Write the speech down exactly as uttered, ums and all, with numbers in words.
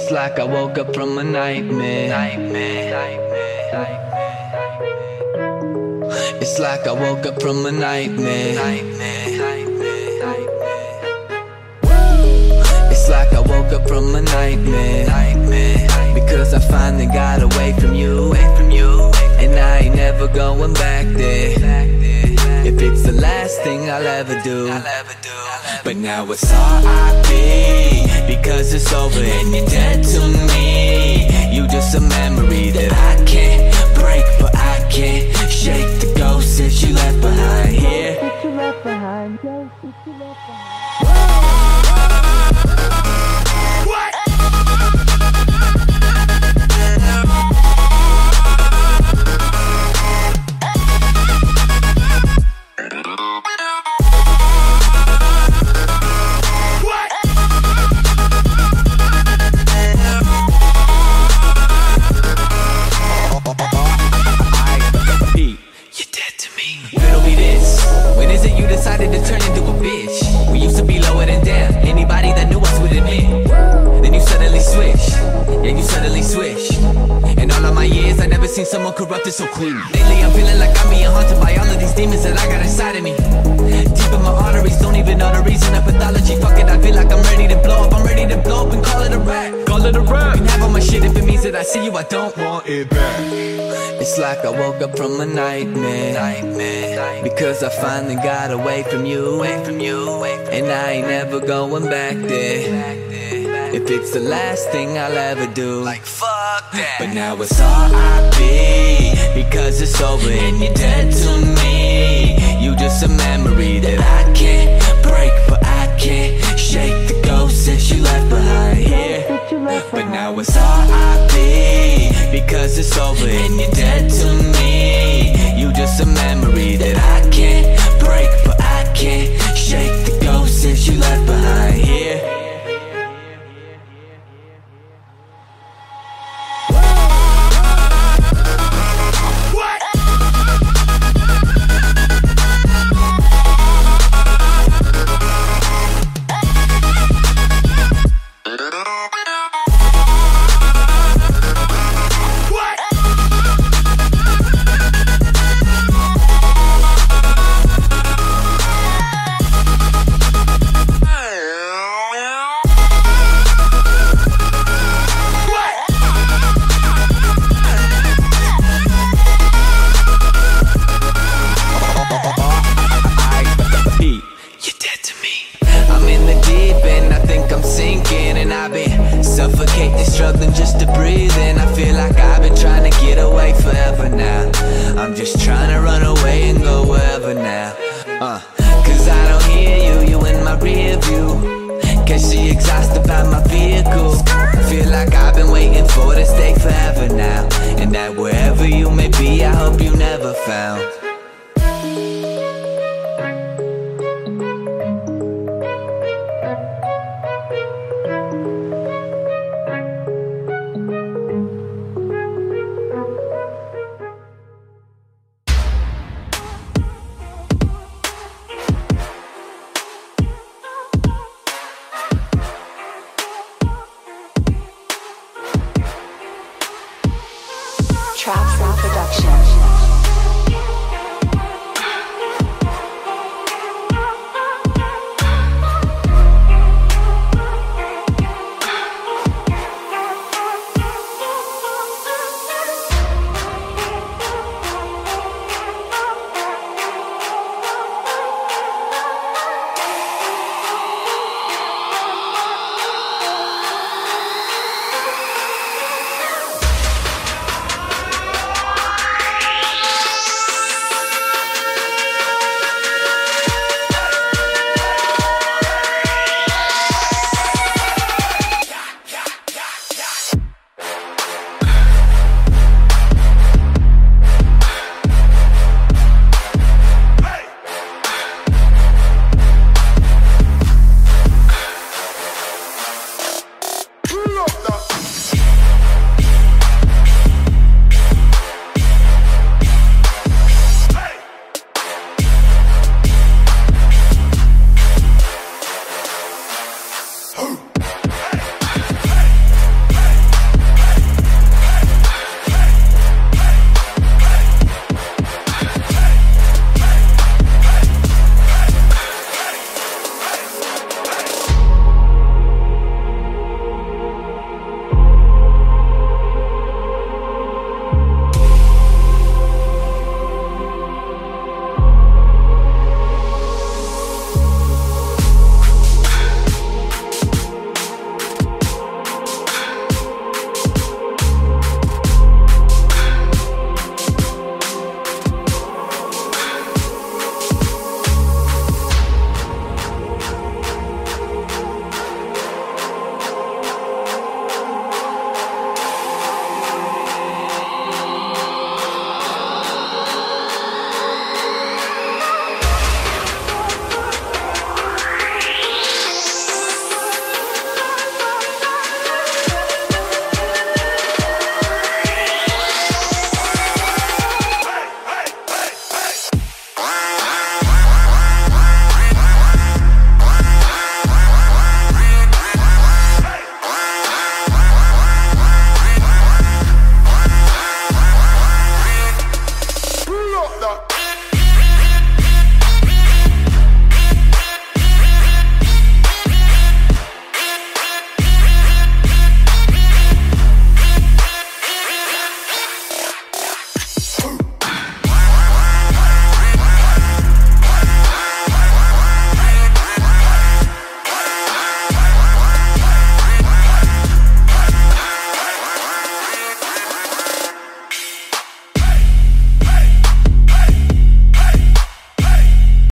It's like I woke up from a nightmare. It's like I woke up from a nightmare. It's like I woke up from a nightmare. Because I finally got away from you, and I ain't never going back there. If it's the last thing I'll ever do. But now it's R I P, because it's over and you're dead to me. You just a memory that I can't break, but I can't shake the ghost that you left behind here. That you left behind, ghost that you left behind. What? Decided to turn into a bitch. We used to be lower than down. Anybody that knew us would admit. Then you suddenly switch. Yeah, you suddenly switch. In all of my years, I never seen someone corrupted so quick. Lately, I'm feeling like I'm being haunted by all of these demons that I got inside of me. Deep in my arteries, don't even know the reason of pathology. Fuck it, I feel like I'm ready to blow up. I'm ready to blow up and call it a wrap. Call it a wrap. You can have all my shit if it means that I see you. I don't want it back. It's like I woke up from a nightmare, nightmare. Because I finally got away from you, away from you, and I ain't never going back there. If it's the last thing I'll ever do, like fuck that. But now it's R I P, because it's over and you're dead to me. You just a memory that I can't break, but I can't shake the ghost that you left behind here. But now it's R I P, because it's over and you're dead to me. You just a memory that I can't break, but I can't shake the ghost that you left behind here. Suffocating, struggling just to breathe, and I feel like I've been trying to get away forever now. I'm just trying to run away and go wherever now. uh, Cause I don't hear you, you in my rear view. Cause she exhausted by my vehicle. Feel like I've been waiting for this day forever now. And that wherever you may be, I hope you never found. Trap Production.